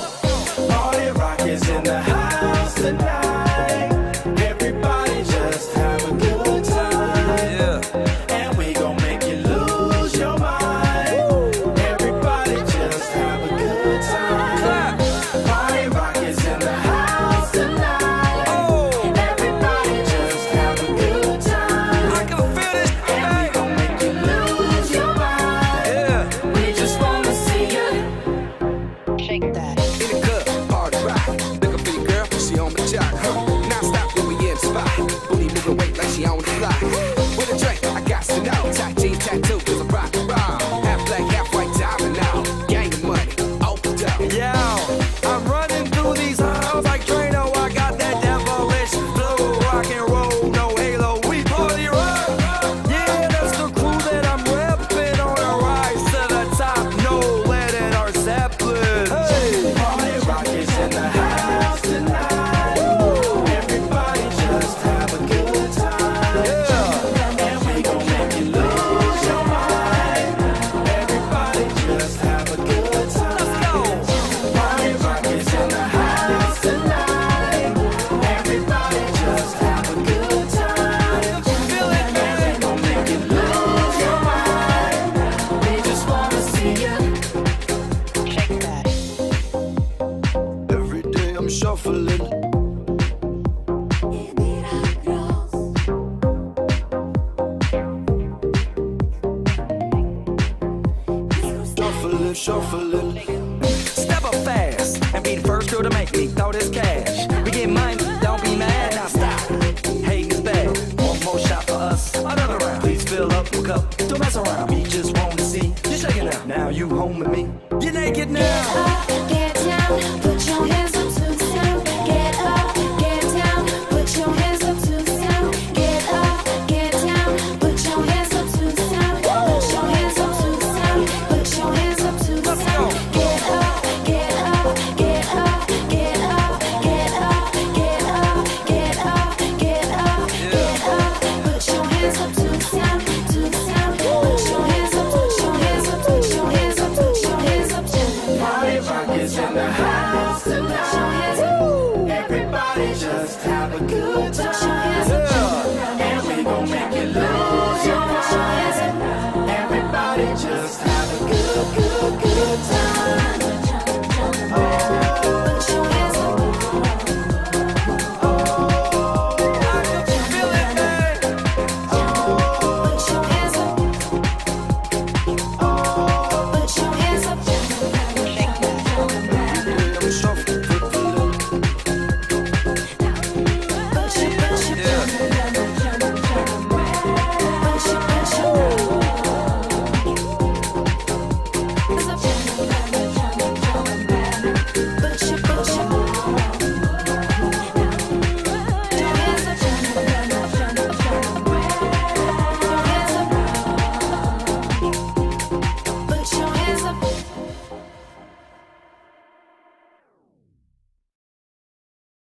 Party rock is in the house tonight. Everybody just have a good time. Yeah. And we gon' make you lose your mind. Everybody just have a good time. Party rock is in the house tonight. Everybody just have a good time. I can feel this. And we gon' make you lose your mind. Yeah. We just wanna see you shake that. In the club, party rock. Looking for your girl, she on the jock. Now stop when we in the spot. Booty moving weight like she on the block. With a drink, I got to know. Tight jeans, tattoo, cause I'm rock and roll. Half black, half white, diamond now. Gang of money, open up. Yo, I'm running through these halls like Drano. I got that devilish flow, rock and roll, no halo. We party rock. Yeah, that's the crew that I'm repping on a rise to the top. No lead in our Zeppelin. Hey, party rock is in the house tonight. Everybody just have a good time. Yeah, and we gon' make you lose your mind. Everybody just have a good time. Let's go. Party rock is in the house tonight. Everybody just have a good time. Feel it, man. And we gon' make you lose your mind. We just wanna see you shake that. Every day I'm shuffling. Shuffling, shuffling. Step up fast and be the first girl to make me throw this cash. We get money, don't be mad, now stop. Hating is bad. One more shot for us, another round. Please fill up your cup, don't mess around. We just want to see you shaking up. Now you home with me. You're naked now. Get up, get down, put your hands up to the sound. Get up, get down, put your hands up to the sound. Get up, get down, put your hands up to the sound. Put your hands up to the sound. Put your hands up to the sound. Get up, get up, get up, get up, get up, get up, get up, get up, get up. Put your hands up to the sound, to the sound. Put your hands up, put your hands up, put your hands up, put your hands up. Party rock is in the house tonight.